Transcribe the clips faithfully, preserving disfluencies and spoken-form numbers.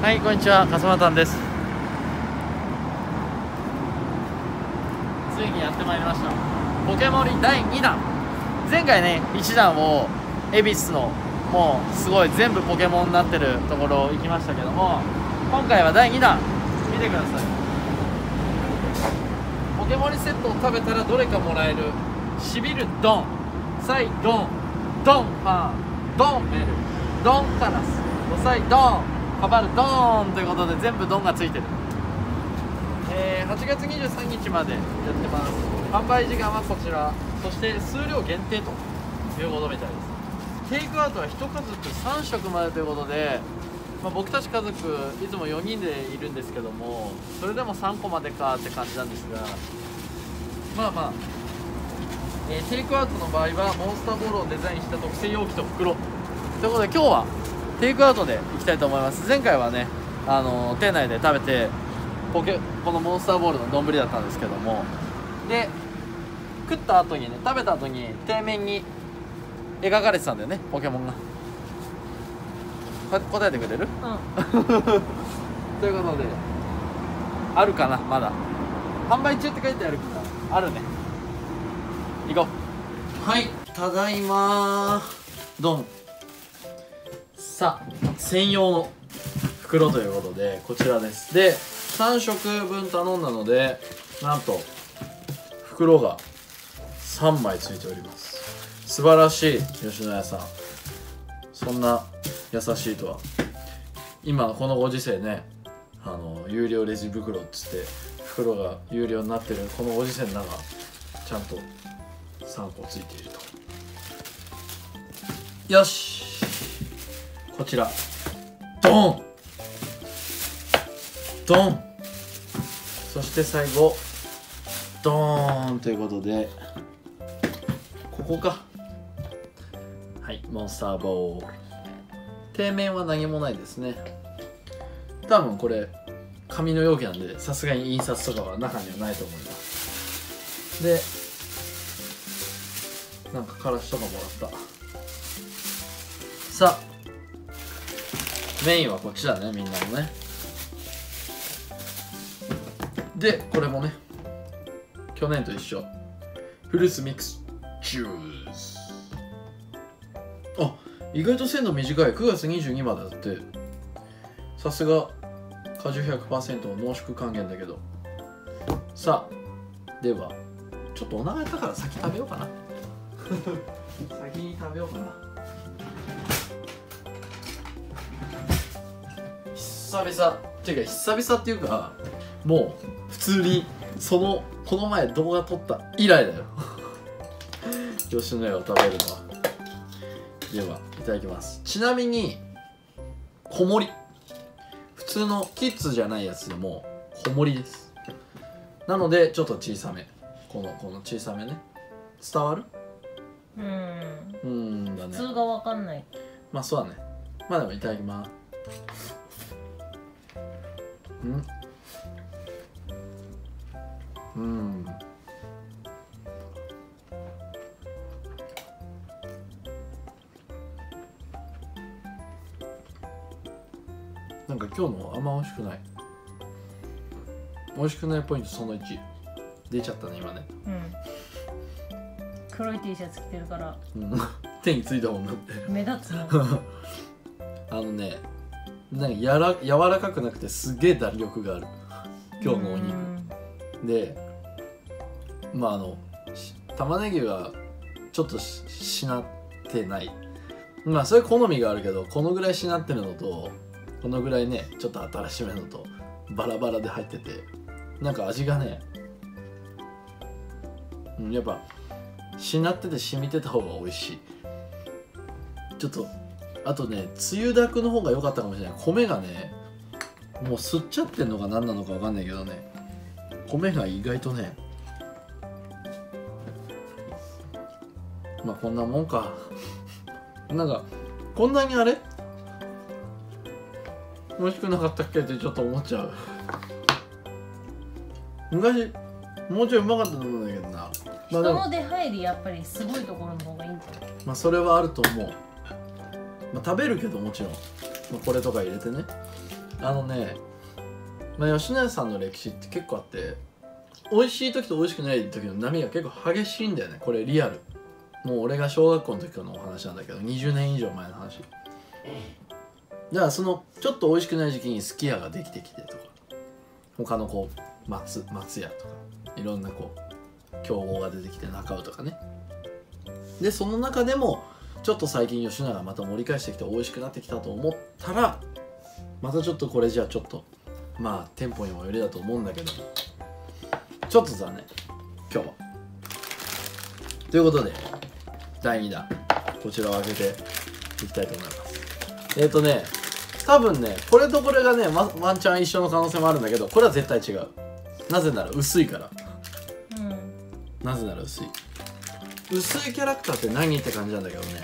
はい、こんにちは、かすまたんです。ついにやってまいりました。ポケモリだいにだん。前回ね、いちだんを恵比寿のもうすごい全部ポケモンになってるところ行きましたけども、今回はだいにだん。見てください。ポケモリセットを食べたらどれかもらえる。しびるドン、サイドン、ドンファン、ドンメル、ドンカラス、おさいドン、カバルドーンということで全部ドンがついてる。えー、はちがつにじゅうさんにちまでやってます。販売時間はこちら、そして数量限定ということみたいです。テイクアウトはひとかぞくさんしょくまでということで、まあ、僕たち家族いつもよにんでいるんですけども、それでもさんこまでかって感じなんですが、まあまあ、えー、テイクアウトの場合はモンスターボールをデザインした特製容器と袋ということで、今日はテイクアウトでいきたいと思います。前回はね、あのー、店内で食べてポケこのモンスターボールの丼だったんですけども、で食った後にね、食べた後に底面に描かれてたんだよね、ポケモンが。答えてくれる？うん、ということで、あるかな、まだ販売中って書いてあるからあるね。行こう。はい、ただいまードン。さあ、専用の袋ということでこちらです。でさんしょくぶん頼んだので、なんと袋がさんまいついております。素晴らしい吉野家さん、そんな優しいとは。今このご時世ね、あの有料レジ袋っつって袋が有料になってるこのご時世の中、ちゃんとさんこついていると。よし、こちらドンドン、そして最後ドーンということで、ここか。はい、モンスターボール。底面は何もないですね。多分これ紙の容器なんで、さすがに印刷とかは中にはないと思います。でなんかからしとかもらった。さあ、メインはこっちだね、みんなのね。でこれもね、去年と一緒、フルーツミックスジュース。あ、意外と鮮度短い。くがつにじゅうにまでだって。さすが果汁 ひゃくパーセント の濃縮還元だけど。さあ、ではちょっとお腹減ったから先食べようかな先に食べようかな。久々っていうか久々っていうか、もう普通にそのこの前動画撮った以来だよ吉野家を食べるのは。ではいただきます。ちなみに小盛り、普通のキッズじゃないやつでも小盛りです。なのでちょっと小さめ、このこの小さめね。伝わる？ うーん、 うーんだね。 普通がわかんない。まあそうだね。まあでもいただきます。うん、うん、なんか今日のあんま美味しくない。美味しくないポイントそのいち出ちゃったね今ね。 うん、黒い T シャツ着てるから、 うん、手についたもんだって目立つのあのね、なんかやら柔らかくなくてすげえ弾力がある今日のお肉で。まああの玉ねぎがちょっと し, しなってない。まあそれ好みがあるけど、このぐらいしなってるのとこのぐらいねちょっと新しめのとバラバラで入ってて、なんか味がね、うん、やっぱしなってて染みてた方が美味しい。ちょっとあとね、つゆだくの方が良かったかもしれない。米がねもう吸っちゃってんのか何なのか分かんないけどね、米が意外とね、まあこんなもんかなんかこんなにあれ美味しくなかったっけってちょっと思っちゃう。昔もうちょいうまかったと思うんだけどな。まあ、 人の出入りやっぱりすごいところの方がいいんじゃない？ まあそれはあると思う。まあ、食べるけどもちろん、まあ、これとか入れてね。 あのね、まあ、吉野家さんの歴史って結構あって、美味しい時と美味しくない時の波が結構激しいんだよね。これリアル。もう俺が小学校の時のお話なんだけど、にじゅうねん以上前の話。だからそのちょっと美味しくない時期にすき家ができてきてとか、他のこう松松屋とかいろんなこう競合が出てきて中尾とかね。でその中でもちょっと最近吉野家がまた盛り返してきて美味しくなってきたと思ったら、またちょっとこれじゃあちょっとまあ店舗にもよりだと思うんだけど、ちょっと残念今日は。ということでだいにだんこちらを開けていきたいと思います。えっ、ー、とね多分ねこれとこれがね、ま、ワンチャン一緒の可能性もあるんだけど、これは絶対違う。なぜなら薄いから、うん、なぜなら薄い薄いキャラクターって何って感じなんだけどね、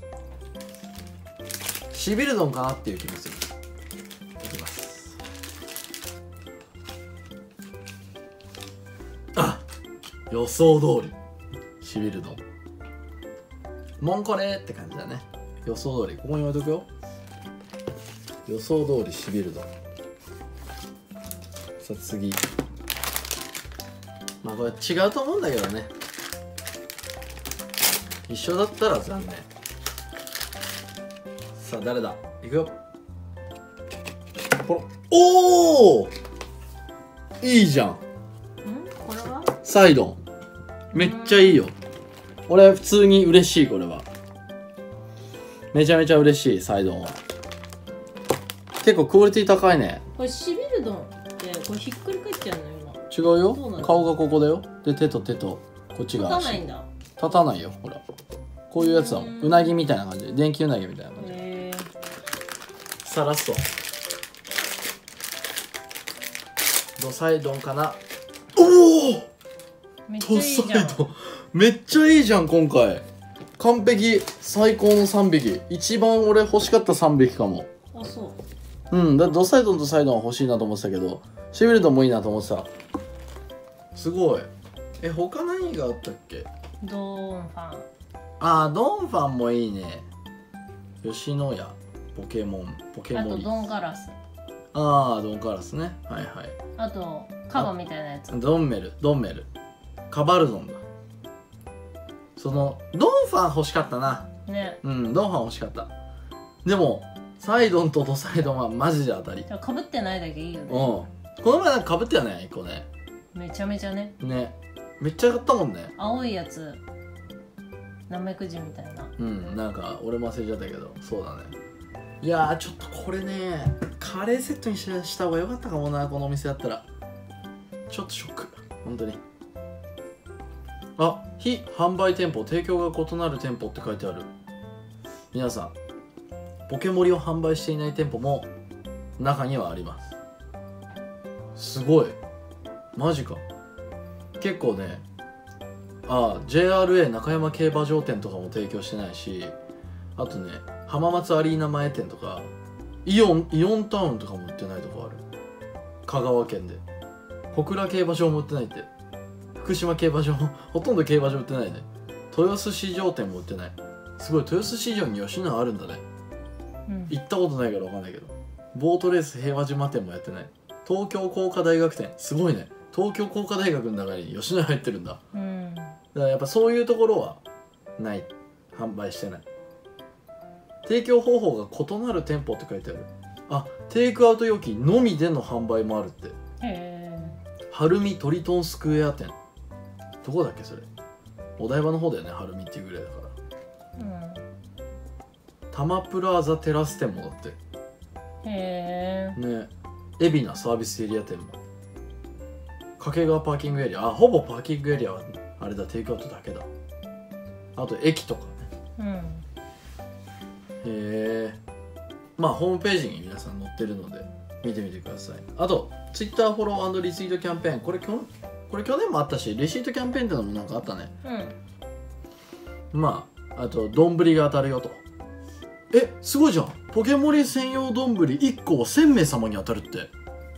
シビルドンかなっていう気もする。いきます。あ、予想通りシビルドンモンコレーって感じだね。予想通りここに置いとくよ。予想通りシビルドン。さあ次、まあこれ違うと思うんだけどね、一緒だったら残念。さあ誰だ、いくよ。ほら、おおいいじゃん。んこれはサイドンめっちゃいいよ。俺普通に嬉しい。これはめちゃめちゃ嬉しい。サイドンは結構クオリティ高いね。 これシビルドンってこれひっくり返っちゃうの今。 違うよ、顔がここだよ。で手と手とこっちが足。立たないんだ。 立たないよ。ほらこういうやつだもん。うなぎみたいな感じで、電気うなぎみたいな感じ。へー。さあラストドサイドンかな。おおめっちゃいいじゃん。 ドサイドンめっちゃいいじゃん。今回完璧、最高のさんびき。一番俺欲しかったさんびきかも。 あ、そう。 うん、だドサイドンとサイドンは欲しいなと思ってたけど、シビルドンもいいなと思ってた。すごい。え、他何があったっけ。 ドーンファン。 あー、ドンファンもいいね。吉野家ポケモンポケモン。 あとドンガラス。 ああ、ドンカラスね。はいはい。 あとカバみたいなやつ。 ドンメルドンメルカバルドンだ。そのドンファン欲しかったな。 ね。 うん、ドンファン欲しかった。でもサイドンとドサイドンはマジで当たり。 じゃかぶってないだけいいよね。 うん、この前なんかかぶってたね、一個ね。 めちゃめちゃね。 ね、めっちゃ買ったもんね。 青いやつナメクジみたいな。 うん、なんか俺も忘れちゃったけど、そうだね。いやー、ちょっとこれね、カレーセットにしした方が良かったかもな、このお店だったら。ちょっとショック、本当に。あ、非販売店舗、提供が異なる店舗って書いてある。皆さん、ポケモリを販売していない店舗も中にはあります。すごい。マジか。結構ね、あ、ジェイアールエー 中山競馬場店とかも提供してないし、あとね、浜松アリーナ前店とか、イオン、イオンタウンとかも売ってないとこある。香川県で。小倉競馬場も売ってないって。福島競馬場もほとんど競馬場売ってないね。豊洲市場店も売ってない。すごい、豊洲市場に吉野家あるんだね。うん、行ったことないから分かんないけど。ボートレース平和島店もやってない。東京工科大学店、すごいね。東京工科大学の中に吉野家入ってるんだ。うん、だからやっぱそういうところはない。販売してない。提供方法が異なる店舗って書いてある。あ、テイクアウト容器のみでの販売もあるって。へえ。晴海トリトンスクエア店。どこだっけそれ。お台場の方だよね、晴海っていうぐらいだから。うん。タマプラザテラス店もだって。へえ。ね。海老名サービスエリア店も。掛川パーキングエリア。あ、ほぼパーキングエリアはあれだ、テイクアウトだけだ。あと駅とかね。うん。へえ。まあホームページに皆さん載ってるので見てみてください。あと Twitter フォロー&リツイートキャンペーン、これきょこれ去年もあったし、レシートキャンペーンってのもなんかあったね。うん。まああと丼が当たるよと。え、すごいじゃん。ポケモリ専用丼いっこをせんめい様に当たるって。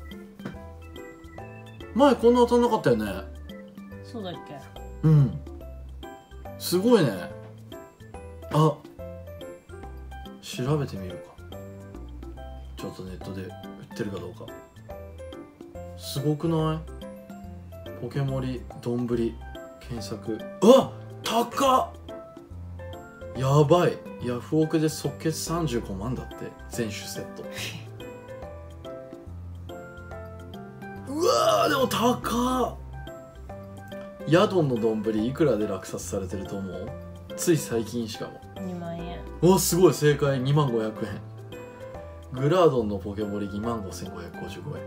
前こんな当たんなかったよね。 そうだっけ。 うん、すごいね。あ、調べてみるか。ちょっとネットで売っってるかどうか。すごくない？ポケモリ丼検索。あ、高っ。やばい。ヤフオクで即決さんじゅうごまんだって、全種セット。うわー、でも高っ。ヤドンの丼いくらで落札されてると思う？つい最近しかも。 にまんえん。 お、すごい、正解。にまんごひゃくえん。グラードンのポケモリにまんごせんごひゃくごじゅうごえん。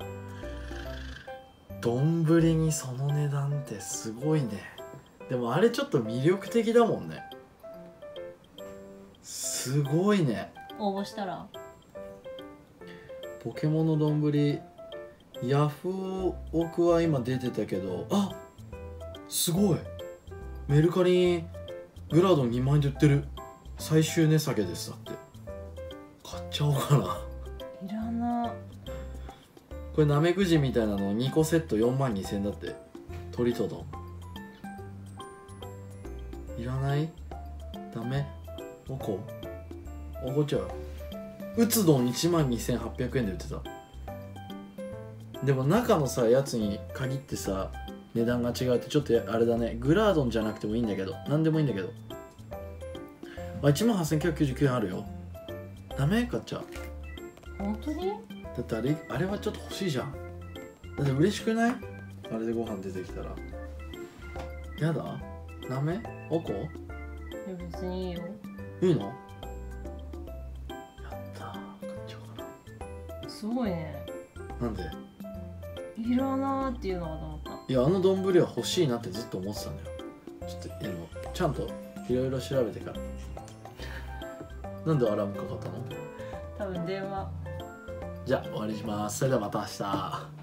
丼にその値段ってすごいね。でもあれちょっと魅力的だもんね。すごいね。 応募したらポケモンの丼ヤフオクは今出てたけど、あ、すごい。メルカリにグラードンにまんえんで売ってる。最終値下げですだって。買っちゃおうかな。 いらな。 これナメクジみたいなのにこセットよんまんにせんえんだって。鳥と丼いらない？ダメ？おこ？おこちゃう。うつ丼いちまんにせんはっぴゃくえんで売ってた。でも中のさやつに限ってさ値段が違うってちょっとあれだね。グラードンじゃなくてもいいんだけど、なんでもいいんだけど、あ、いちまんはっせんきゅうひゃくきゅうじゅうきゅうえんあるよ。ダメ？買っちゃう。 本当に？ だってあれ、あれはちょっと欲しいじゃん。だって嬉しくない？あれでご飯出てきたら。やだ？ダメ？おこ？ いや別にいいよ。 いいの？やったー、買っちゃおうかな。 すごいね。 なんで？ いらなーっていうのかと思った。 いや、あの丼は欲しいなってずっと思ってたんだよ。ちょっとでもちゃんといろいろ調べてから。なんでアラームかかったの？ 多分電話。 じゃあ終わりにします。それではまた明日。